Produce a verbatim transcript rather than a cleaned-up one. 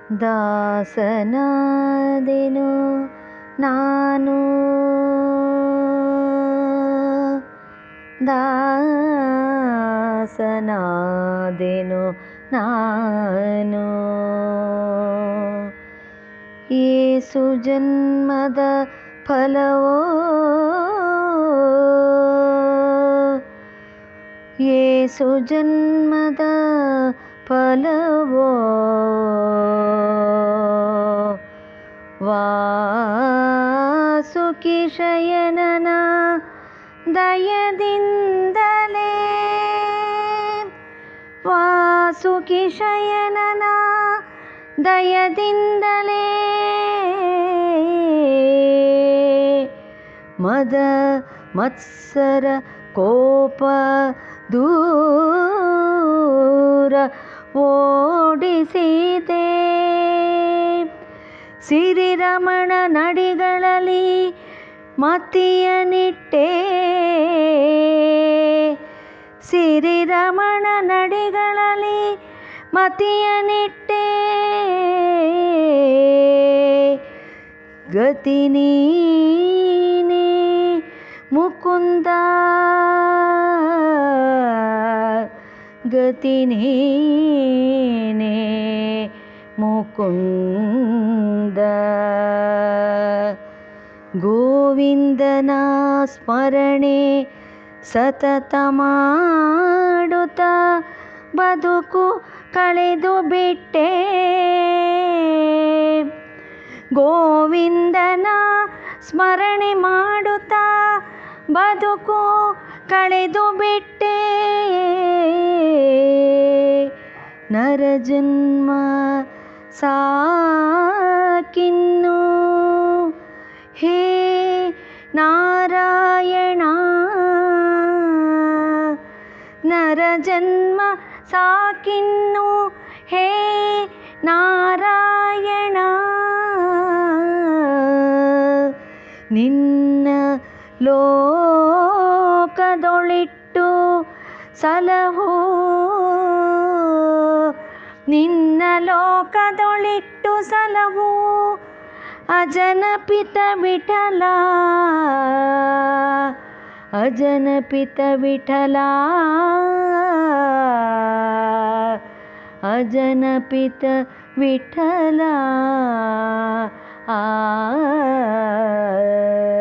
ದಾಸನಾದೆನು ನಾನು ದಾಸನಾದೆನು ನಾನು ಯೇಸು ಜನ್ಮದ ಫಲವೋ ಯೇಸು ಜನ್ಮದ ಫಲವೋ ವಾಸುಕಿ ಶಯನನ ದಯದಿಂದಲೇ ವಾಸುಕಿ ಶಯನನ ದಯದಿಂದಲೇ ಮದ ಮತ್ಸರ ಕೋಪ ದೂರ ಓಡಿಸಿದೆ ಸಿರಿರಮಣ ನಡಿಗಳಲ್ಲಿ ಮತಿಯನಿಟ್ಟೆ ಸಿರಿರಮಣ ನಡಿಗಳಲ್ಲಿ ಮತಿಯನಿಟ್ಟೆ ಗತಿ ನೀನೇ ಮುಕುಂದ ಗತಿ ನೀನೇ ಮುಕುಂದ ಗೋವಿಂದನ ಸ್ಮರಣೆ ಸತತ ಮಾಡುತ್ತಾ ಬದುಕು ಕಳೆದು ಬಿಟ್ಟೆ ಗೋವಿಂದನ ಸ್ಮರಣೆ ಮಾಡುತ್ತಾ ಬದುಕು ಕಳೆದು ಬಿಟ್ಟೆ ನರಜನ್ಮ ಸಾಕಿನ್ನು ಹೇ ನಾರಾಯಣ ನರಜನ್ಮ ಸಾಕಿನ್ನು ಹೇ ನಾರಾಯಣ ನಿನ್ನ ಲೋಕದೊಳಿಟ್ಟು ಸಲಹೋ ನಿನ್ನ ಲೋಕದೊಳಿಟ್ಟು ಸಲಹೋ ಅಜನಪಿತ ವಿಠಲ ಅಜನಪಿತ ವಿಠಲ ಅಜನಪಿತ ವಿಠಲ ಆ